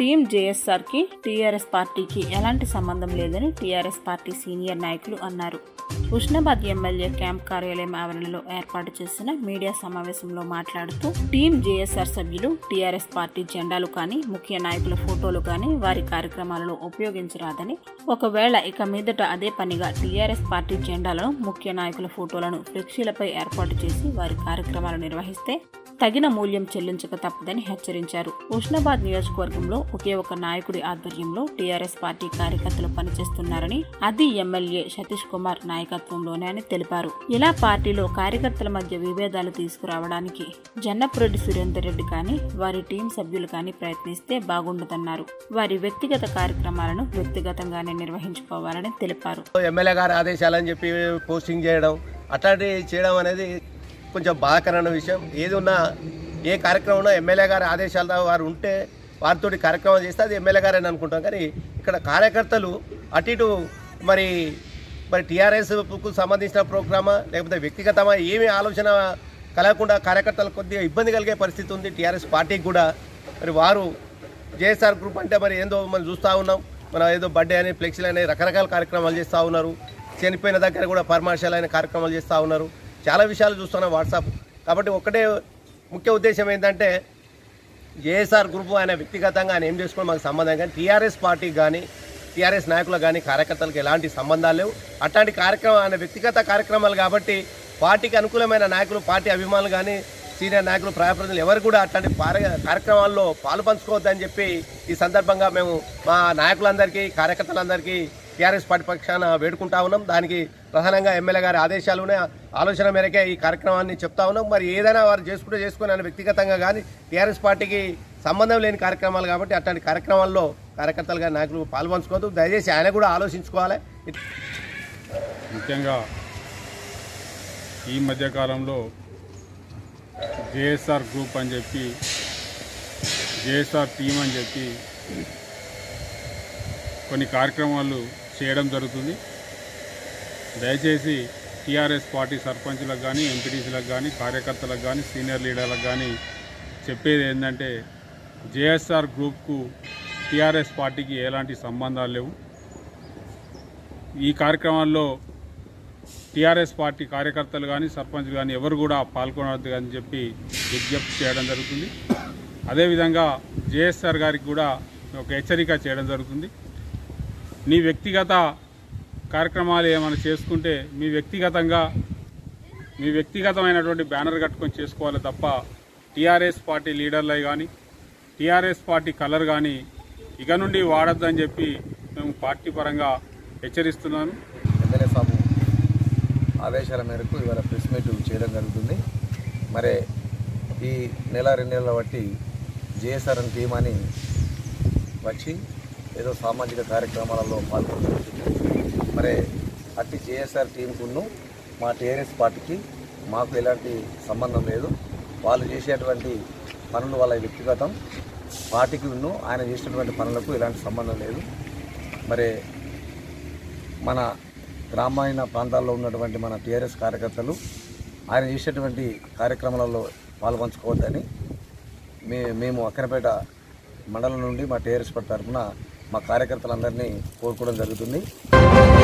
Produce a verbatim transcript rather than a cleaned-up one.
Team JSR కి TRS పార్టీకి ఎలాంటి సంబంధం లేదని టీఆర్ఎస్ పార్టీ సీనియర్ నాయకులు అన్నారు. హుస్నాబాద్ ఎమ్మెల్యే క్యాంప్ కార్యాలయం ఆవరణలో ఏర్పాటు చేసిన మీడియా సమావేశంలో మాట్లాడుతూ టీం జేఎస్ఆర్ సభ్యులు టీఆర్ఎస్ పార్టీ జెండాలు కానీ ముఖ్య నాయకుల ఫోటోలు కానీ వారి కార్యక్రమాలలో ఉపయోగించరాదని, ఒకవేళ ఇక మీదట అదే పనిగా టీఆర్ఎస్ పార్టీ జెండాలను ముఖ్య నాయకుల ఫోటోలను ఫ్లెక్సీలపై ఏర్పాటు చేసి వారి కార్యక్రమాలు నిర్వహిస్తే తగిన మూల్యం చెల్లించక తప్పదని హెచ్చరించారు. హుస్నాబాద్ నియోజకవర్గంలో ఒకే ఒక నాయకుడి ఆధ్వర్యంలో టీఆర్ఎస్ పార్టీ కార్యకర్తలు పనిచేస్తున్నారని, అది ఎమ్మెల్యే సతీష్ కుమార్ నాయకత్వంలోనే అని తెలిపారు. ఇలా పార్టీలో కార్యకర్తల మధ్య విభేదాలు తీసుకురావడానికి జన్నపురెడ్డి సురేందర్ రెడ్డి కానీ వారి టీం సభ్యులు కానీ ప్రయత్నిస్తే బాగుండదన్నారు. వారి వ్యక్తిగత కార్యక్రమాలను వ్యక్తిగతంగానే నిర్వహించుకోవాలని తెలిపారు. ఎమ్మెల్యే గారి ఆదేశాలని చెప్పి పోస్టింగ్ చేయడం అట్లాంటివి చేయడం అనేది కొంచెం బాధాకరమైన విషయం. ఏది ఉన్నా ఏ కార్యక్రమం ఉన్నా ఎమ్మెల్యే గారి ఆదేశాలతో వారు ఉంటే వారితో కార్యక్రమం చేస్తే అది ఎమ్మెల్యే గారని అనుకుంటాం. కానీ ఇక్కడ కార్యకర్తలు అటు ఇటు మరి మరి టీఆర్ఎస్కు సంబంధించిన ప్రోగ్రామా లేకపోతే వ్యక్తిగతమా ఏమీ ఆలోచన కలగకుండా కార్యకర్తలకు కొద్దిగా ఇబ్బంది కలిగే పరిస్థితి ఉంది టీఆర్ఎస్ పార్టీకి కూడా. మరి వారు జేఎస్ఆర్ గ్రూప్ అంటే మరి ఏందో మనం చూస్తూ ఉన్నాం. మన ఏదో బర్త్డే అని ఫ్లెక్సీలు అనే రకరకాల కార్యక్రమాలు చేస్తూ ఉన్నారు. చనిపోయిన దగ్గర కూడా పరామర్శలు అయిన కార్యక్రమాలు చేస్తూ ఉన్నారు. చాలా విషయాలు చూస్తున్నాం వాట్సాప్. కాబట్టి ఒకటే ముఖ్య ఉద్దేశం ఏంటంటే జేఎస్ఆర్ గ్రూప్ ఆయన వ్యక్తిగతంగా ఆయన ఏం చేసుకోవడం మాకు సంబంధం, కానీ టీఆర్ఎస్ పార్టీకి కానీ టీఆర్ఎస్ నాయకులకు కానీ కార్యకర్తలకు ఎలాంటి సంబంధాలు లేవు. అట్లాంటి కార్యక్రమం ఆయన వ్యక్తిగత కార్యక్రమాలు కాబట్టి పార్టీకి అనుకూలమైన నాయకులు, పార్టీ అభిమానులు కానీ సీనియర్ నాయకులు, ప్రజాప్రతినిధులు ఎవరు కూడా అట్లాంటి కార్యక్రమాల్లో పాలు పంచుకోవద్దని చెప్పి ఈ సందర్భంగా మేము మా నాయకులందరికీ కార్యకర్తలందరికీ టీఆర్ఎస్ పార్టీ పక్షాన వేడుకుంటా ఉన్నాం. దానికి ప్రధానంగా ఎమ్మెల్యే గారి ఆదేశాలు ఉన్నాయి. ఆలోచన మేరకే ఈ కార్యక్రమాన్ని చెప్తా ఉన్నాం. మరి ఏదైనా వారు చేసుకుంటే చేసుకుని ఆయన వ్యక్తిగతంగా కానీ టీఆర్ఎస్ పార్టీకి సంబంధం లేని కార్యక్రమాలు కాబట్టి అట్లాంటి కార్యక్రమాల్లో కార్యకర్తలు కానీ నాయకులు పాల్పంచుకోవద్దు. దయచేసి ఆయన కూడా ఆలోచించుకోవాలి. ముఖ్యంగా ఈ మధ్యకాలంలో జేఎస్ఆర్ గ్రూప్ అని చెప్పి జేఎస్ఆర్ టీం అని చెప్పి కొన్ని కార్యక్రమాలు చేయడం జరుగుతుంది. దయచేసి టీఆర్ఎస్ పార్టీ సర్పంచులకు కానీ ఎంపీటీసీలకు కానీ కార్యకర్తలకు కానీ సీనియర్ లీడర్లకు కానీ చెప్పేది ఏంటంటే జేఎస్ఆర్ గ్రూప్కు టీఆర్ఎస్ పార్టీకి ఎలాంటి సంబంధాలు లేవు. ఈ కార్యక్రమాల్లో టీఆర్ఎస్ పార్టీ కార్యకర్తలు కానీ సర్పంచులు కానీ ఎవరు కూడా పాల్గొనవద్దు అని చెప్పి విజ్ఞప్తి చేయడం జరుగుతుంది. అదేవిధంగా జేఎస్ఆర్ గారికి కూడా ఒక హెచ్చరిక చేయడం జరుగుతుంది. నీ వ్యక్తిగత కార్యక్రమాలు ఏమైనా చేసుకుంటే మీ వ్యక్తిగతంగా మీ వ్యక్తిగతమైనటువంటి బ్యానర్ కట్టుకొని చేసుకోవాలి తప్ప టీఆర్ఎస్ పార్టీ లీడర్లై కానీ టీఆర్ఎస్ పార్టీ కలర్ కానీ ఇక నుండి వాడద్దని చెప్పి మేము పార్టీ పరంగా హెచ్చరిస్తున్నాను. ఎమ్మెల్యే సాబు ఆదేశాల మేరకు ఇవాళ ప్రెస్ మీట్ చేయడం జరుగుతుంది. మరి ఈ నెల రెండు నెలల బట్టి జేఎస్ఆర్ అని టీం అని వచ్చి ఏదో సామాజిక కార్యక్రమాలలో పాల్గొంటుంది. మరి అట్టి జేఎస్ఆర్ టీంకును మా టీఆర్ఎస్ పార్టీకి మాకు ఎలాంటి సంబంధం లేదు. వాళ్ళు చేసేటువంటి పనులు వాళ్ళ వ్యక్తిగతం, పార్టీకి ఉన్ను ఆయన చేసినటువంటి పనులకు ఎలాంటి సంబంధం లేదు. మరి మన గ్రామీణ ప్రాంతాల్లో ఉన్నటువంటి మన టీఆర్ఎస్ కార్యకర్తలు ఆయన చేసేటువంటి కార్యక్రమాలలో పాల్పంచుకోవద్దని మే మేము అక్కనపేట మండలం నుండి మా టీఆర్ఎస్ పార్టీ తరఫున మా కార్యకర్తలందరినీ కోరుకోవడం జరుగుతుంది.